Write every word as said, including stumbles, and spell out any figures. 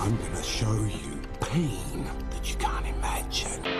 I'm gonna show you pain that you can't imagine.